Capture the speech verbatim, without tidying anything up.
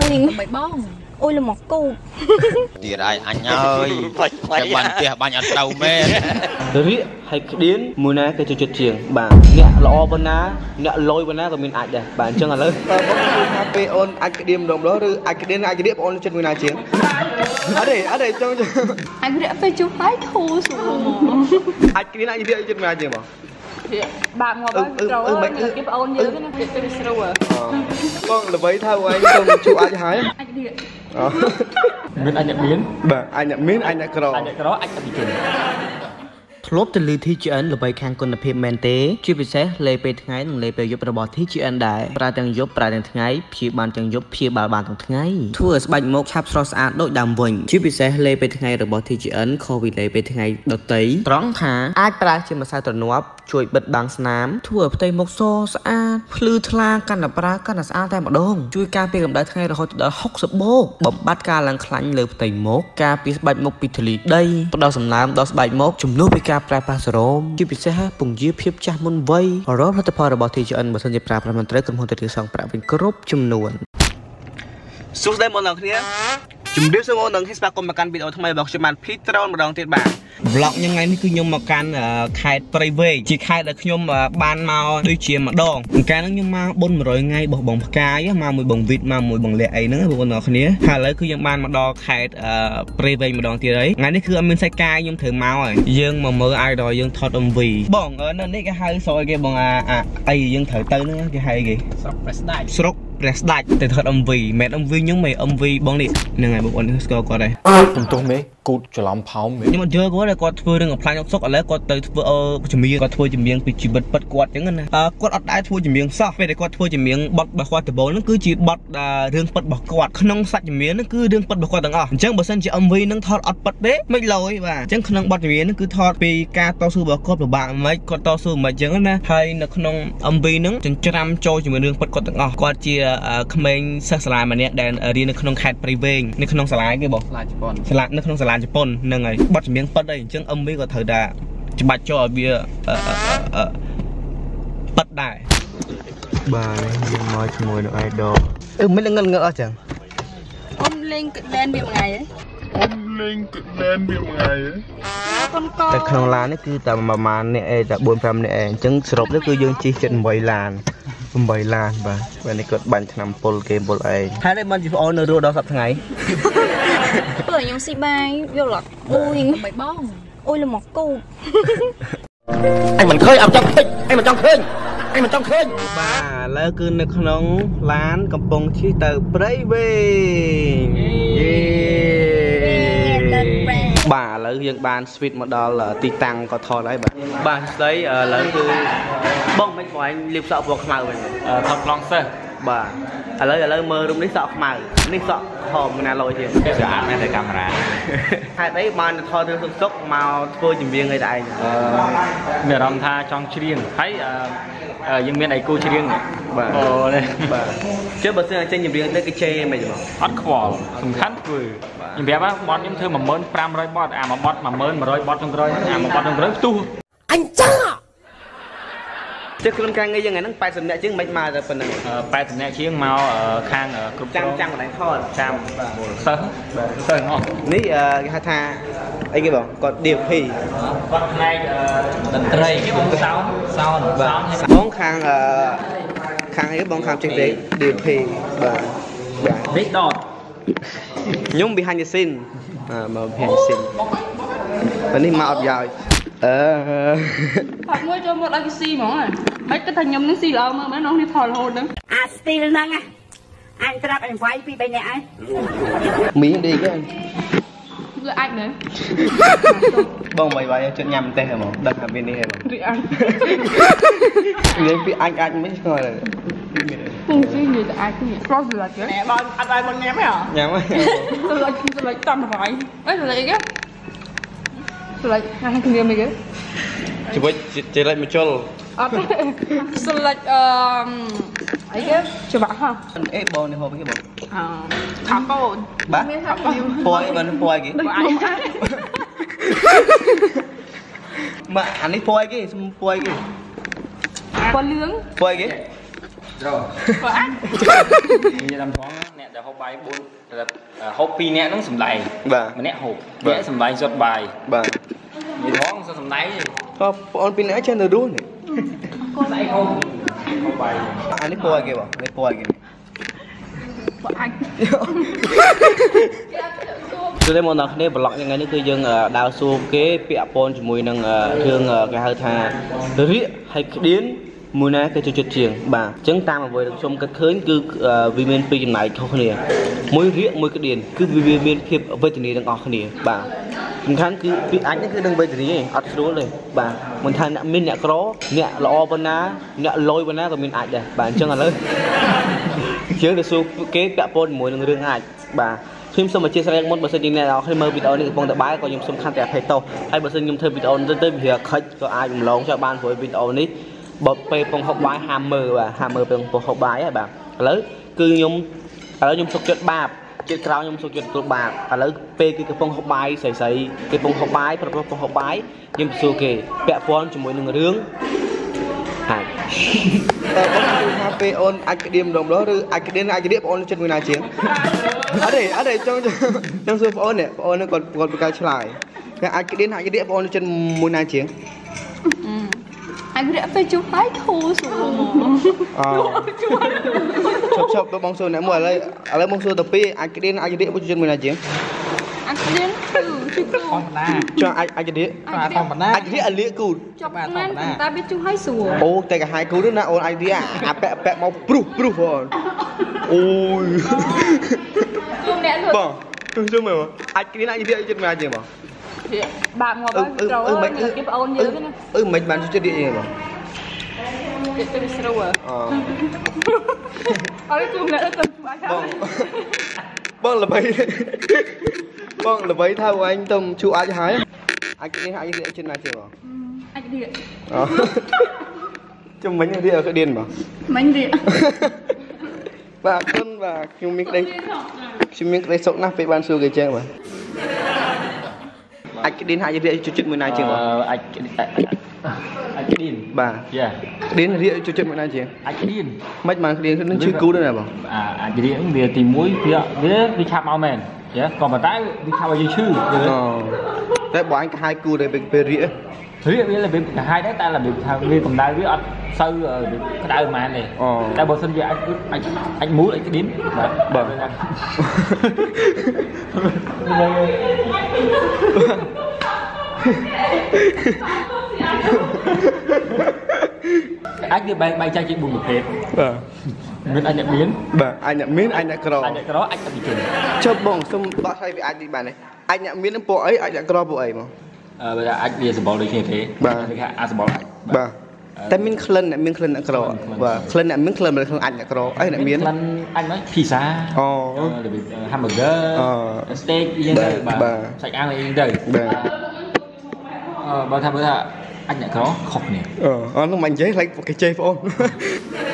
Ôi mày bong. Ôi là một cu. Tiệt ai anh ơi. Cái bàn tiệt bàn ăn tàu mê. Riết hay điến mùi ná cái chuyện chuyện bà nhẹ lọ bên ná nhẹ lôi bên ná còn mình ảnh đây bạn chân là lớn. Happy on anh cái điểm đồng đó rồi anh cái đến anh cái điểm on trên mùi ná chiến. Ở đây ở đây trong anh đã phải chụp hai thu xuống. Anh cái đến anh cái điểm trên mùi ná chiến mà. Bạn ngồi bên rồi cái ôn như thế này cái sầu à. Vâng là vậy thôi anh không chụp ai hái. Anh đi. Mình anh nhận miếng. Bà anh nhận miếng anh nhận cờ. Anh nhận cờ đó anh nhận bị chừng. ធ្លាប់ទៅលើ ធី ជី អិន ល្បីខាងគុណភាពមែនទេជាពិសេសលេពេលថ្ងៃនិងលេពេលយប់របស់ ធី ជី អិន ដែរប្រើទាំងយប់ប្រើទាំងថ្ងៃព្យាបាលទាំងយប់ព្យាបាលបានទាំងថ្ងៃធ្វើឲ្យស្បែកមុខឆាប់ស្រស់ស្អាតដូចដើមវិញជាពិសេសលេពេលថ្ងៃរបស់ ធី ជី អិន ខុសពីលេពេលថ្ងៃដទៃត្រង់ថាអាចប្រើជាម្សៅទ្រនាប់ជួយបិទបាំងស្នាមធ្វើឲ្យផ្ទៃមុខសស្អាតភ្លឺថ្លាកាន់តែប្រើកាន់តែស្អាតតែម្ដងជួយការពារកម្ដៅថ្ងៃរហូតដល់ ហុកសិប បូកបំបត្តិការឡើងខ្លាញ់លើផ្ទៃមុខការពារស្បែកមុខពីធូលីដីផ្ដល់សំណើមដល់ស្បែកមុខជំនួសពីការប្រែប៉ាសរ៉ូមជាពិសេសពង្យាភាពចាស់មុនវ័យរកផលិតផលរបស់ ធី ជី អិន បើសិនជាប្រើប្រាស់មិនត្រូវក្រុមហ៊ុនទៅសងប្រាក់វិញគ្រប់ចំនួនសួស្តីបងប្អូនគ្នាជំរាបសួរបងប្អូនហើយស្វាគមន៍មកកាន់វីដេអូថ្មីរបស់ខ្ញុំបាន Petrol ម្ដងទៀតបាទ vlog ញ៉ាំថ្ងៃនេះគឺខ្ញុំមកកាន់ខេត្តព្រៃវែងជាខេត្តដែលខ្ញុំបានមកដូចជាមួយម្ដងកាលហ្នឹងខ្ញុំមកបុណ្យ một trămថ្ងៃរបស់បងផ្កាយមកមួយបងវីតមកមួយបងលាក់អីហ្នឹងបងប្អូនគ្នាហើយឥឡូវគឺយើងបានមកដល់ខេត្តព្រៃវែងម្ដងទៀតហើយថ្ងៃនេះគឺអត់មានសាច់កាយខ្ញុំត្រូវមកហើយយើងមកមើល idol យើងថត em vê បងនៅនេះគេហៅស្រួយគេបងអាអីយើងត្រូវទៅហ្នឹងគេហៅគេស្រុកព្រះស្ដេចស្រុកព្រះស្ដេចទៅថត em vê មែន em vê ខ្ញុំមិន em vê បងនេះហ្នឹងហើយបងប្អូនស្គាល់គាត់ហើយខ្ញុំទោះមេគូតច្រឡំផោមខ្ញុំអត់យល់គាត់គាត់ធ្វើរឿងអំផ្លាញអុកសុកឥឡូវគាត់ទៅធ្វើជំនាញគាត់ធ្វើជំនាញពីជីវិតពិតគាត់អញ្ចឹងណាគាត់អត់ដែរធ្វើជំនាញសោះពេលដែលគាត់ធ្វើជំនាញបទរបស់គាត់ដំបូងហ្នឹងគឺជាបទរឿងពិតរបស់គាត់ក្នុងសាច់ជំនាញហ្នឹងគឺរឿងពិតរបស់គាត់ទាំងអស់អញ្ចឹងបើសិនជា em vê ហ្នឹងថតអត់ពិតទេមិនលយបាទអញ្ចឹងក្នុងបទជំនាញហ្នឹងគឺថតពីការតស៊ូរបស់គាត់ពិបាកមិនគាត់តស៊ូមិនអញ្ចឹងណាហើយនៅក្នុង em vê ហ្នឹងចិញ្ច្រាំចូលជាមួយរឿងពិតគាត់ទាំងអស់គាត់ជាក្មេងសិស្សសាលាម្នាក់ដែលរៀននៅក្នុងខេត្តព្រៃវែងនៅក្នុងសាលាគេបងសាលាជប៉ុនសាលានៅក្នុងសាលាជប៉ុនហ្នឹងហើយបទចម្រៀងពិតអីអញ្ចឹង em vê ក៏ត្រូវតែច្បាច់ចូលឲ្យវាពិតដែរបាទយើងមកជាមួយនឹង idol អឺមិនងឹតងឹតអស់ចឹងអ៊ំលេងកដែនវាមួយថ្ងៃហ៎អ៊ំលេងកដែនវាមួយថ្ងៃហ៎កូនកតែក្នុងឡាននេះគឺតែប្រហែលអ្នកឯងតែ bốn năm អ្នកឯងអញ្ចឹងសរុបទៅគឺយើងជិះ ចិត្ត eight ឡាន eight ឡានបាទពេលនេះគាត់បាញ់ឆ្នាំពុលគេពុលឯងហើយនេះមិនជីប្អូននៅរស់ដល់សប្តាហ៍ថ្ងៃព្រោះខ្ញុំស៊ីបាយយកលត់មួយមិនបងអូយលមកគូអញមិនឃើញអត់ចង់ឃើញអញមិនចង់ឃើញអញមិនចង់ឃើញបាទឥឡូវគឺនៅក្នុងឡានកំពុងជិះទៅព្រៃវែងយេបាទឥឡូវយើងបាន switch មកដល់ទីតាំងក៏ថតហើយបាទបាទស្ដីឥឡូវគឺបងមិនបងឯងលាបសក់ពណ៌ខ្មៅវិញថតប្លង់សិស្សបាទឥឡូវឥឡូវមើលរូបនេះសក់ខ្មៅនេះសក់ហមណាលយទៀតស្អាតមែនតែកាមេរ៉ាហេតុអីបានថតរឿងសុកសុកមកធ្វើចម្រៀងអីតែឯងមានអារម្មណ៍ថាចង់ច្រៀងហើយយើងមានអីគូច្រៀងបាទអូនេះបាទជឿបើសិនចេញចម្រៀងទៅគេជេរមិនហ្មងអត់ខ្វល់សំខាន់ធ្វើខ្ញុំប្រាប់ថាបត់ខ្ញុំធ្វើ một nghìn năm trăm បត់អាមួយបត់ một nghìn một trăm បត់ចុងក្រោយអាមួយបត់ចុងក្រោយផ្ទុះអញចាជិះខ្លួនការងារយ៉ាងហ្នឹង แปดสิบ នាក់ជាងមិនមកតែប៉ុណ្្នឹង แปดสิบ នាក់ជាងមកខាងគ្រប់ចាំចាំកន្លែងថតចាំសិស្សសិស្សអស់នេះគេហៅថាអីគេបងគាត់ đê pê គាត់ផ្នែកតន្ត្រីគេបងសោនសោនសោនបងខាងខាងអីបងខាងចេះទេ đê pê បាទបាទនេះដតខ្ញុំ behind the scene មក behind the scene ពេលនេះមកអត់ប្រយោជន៍អឺផាត់មួយចូលមកដល់គេស៊ីហ្មងហើយគិតថាខ្ញុំនឹងស៊ីល្អមើលមែនน้องនេះថតរហូតហ្នឹងអាស្ទីលហ្នឹងអញត្រាប់អញវាយពីរបីនាក់ហើយមីងឌីគេវាអាចមែនបងវាយវាយជិតញ៉ាំទេហ្មងដឹងថាមាននេះហ៎បងរីអាចនិយាយពីអញអាចមិនស្គាល់ទេខ្ញុំស៊ីនិយាយតែអាចនេះcross ស្លាច់ណែបងអត់ឲ្យបងញ៉ាំទេហ៎ញ៉ាំហ៎ស្លាច់ស្លាច់តាមវាយអីស្លាច់អីគេស្លាច់ខាងគ្នាមិនគេជីវិតចេះរត់មកជុលអត់ស្លាច់អឺអីគេច្បាស់ហ៎អេបងនេះហូបគេបងអឺខាកូនបាទពួយបងពួយគេមកអានេះពួយគេសុំពួយគេពួយលឿងពួយគេ rồi như làm thoáng nè để hộp bài bốn hộp pi nè nó sầm lầy mà nè hộp nè sầm lầy giọt bài như thoáng sao sầm lầy không on pi nè trên đời đuôi này có lầy không hộp bài anh ấy coi kìa bảo anh coi kìa anh គឺតែមកដល់គ្នាប្លុកយ៉ាងនេះគឺយើងដើរសួរគេពាក់ព័ន្ធជាមួយនឹងរឿងគេហៅថារៀកហើយក្តៀនមួយណាគេចូលចិត្តជាងបាទអញ្ចឹងតាមអ្វីដែលខ្ញុំគិតឃើញគឺវាមានពីរចំណាយខុសគ្នាមួយរៀកមួយក្តៀនគឺវាមានភាពវេទនាទាំងអស់គ្នាបាទសំខាន់គឺពីអញនេះគឺនឹងវេទនាឯងអត់ស្រួលទេបាទមិនថាអ្នកមានអ្នកក្រអ្នកល្អប៉ុណ្ណាអ្នកលយប៉ុណ្ណាក៏មានអាចដែរបាទអញ្ចឹងឥឡូវយើងទៅសួរគេពាក់ព័ន្ធជាមួយនឹងរឿងអាចបាទខ្ញុំសូមអធិស្ឋានមុនបើសិនជាអ្នកនរគ្នាមើលវីដេអូនេះកំពុងតែបែរក៏ខ្ញុំសូមខន្តីអភ័យទោសហើយបើសិនខ្ញុំធ្វើវីដេអូនេះទៅវាខិចក៏អាចរំលងចោលបានព្រោះវីដេអូនេះបើពេលពងហុកបាយហាមមើលបាទហាមមើលពេលពងហុកបាយហ្នឹងបាទឥឡូវគឺខ្ញុំឥឡូវខ្ញុំសុខចិត្តបាបចិត្តក្រោយខ្ញុំសុខចិត្តទទួលបាបឥឡូវពេលគេកំពុងហុកបាយស្រីស្រីគេកំពុងហុកបាយប្រពន្ធកំពុងហុកបាយខ្ញុំសួរគេពាក់ព័ន្ធជាមួយនឹងរឿងហើយតែបងគឺថាពេលអូនអាចក្តៀមម្ដងម្ដងឬអាចក្តៀនអាចក្តៀបអូនចិត្តមួយណាជាងអត់ទេអត់ទេចង់ចង់សួរបងអូននេះបងអូនគាត់គាត់ប្រកាសឆ្លើយតែអាចក្តៀនអាចក្តៀបបងអូនចិត្តមួយណាជាង anh rẽ về chụp hai thô xuống chụp chụp tôi bong xuôi này mua ở đây ở đây bong xuôi tập pi anh cái điên anh cái điên bao nhiêu người này chứ anh cái điên cho anh anh cái điên anh cái điên anh liệt cùn ta biết chụp hai xuống ô tay cả hai cú nữa nè ôn anh đi à à bẹ bẹ mau pru pru rồi ôi bỏ tôi chưa mày mà anh cái điên anh cái điên trên mày gì mà bạn ngồi bên trâu ơi cái ôn như thế này ừ mấy bạn chưa điện gì mà cái tên sâu à ở chung lại nó bông bông là bấy bông là bấy thao của anh Tùng chú ai hái anh cái anh cái trên này chưa mà anh cái điện trong mấy cái điện ở cái điện mà mấy điện và con và chúng mình đây chúng mình đây sống nắp với ban xưa cái chơi mà anh cái điên hai cái điện cho chuyện mười này chưa mà anh anh cái điên bà yeah điên điện cho chuyện mười này chưa anh cái điên mấy mà cái điên nó chưa cứu đây này bảo à anh cái điên về tìm muối kia về đi chạm ao mền yeah còn mà tái đi chạm vào dây chư đấy bỏ anh hai cứu đây về về rỉa rỉa là về cả hai đấy ta là được về cầm đai với anh sâu ở cái đai mà này ta bớt sân về anh anh anh muối anh cái điên bờ anh đi bay bay trai chị buồn một hết mình anh nhận miếng bà anh nhận miếng anh nhận cờ anh nhận cái đó anh nhận bị chừng cho bông xong bác thay vì anh đi bàn này anh nhận miếng bộ ấy anh nhận cờ bộ ấy mà ờ bây giờ anh đi sờ bò được như thế bà anh sờ bò bàแต่มินคลันเนี่ยมินคลันอักรอว่าคลันเนี่ยมินคลันมันคลันอันอักรอไอ้เนี่ยมินคลันanh nói pizza อ๋อ hamburger steak ยังไงบ่าใส่ăn làยังไงบ่บ่ทำบ่ทำanh nhận có khóc nè ờ nó mạnh giấy lấy một cái chơi phone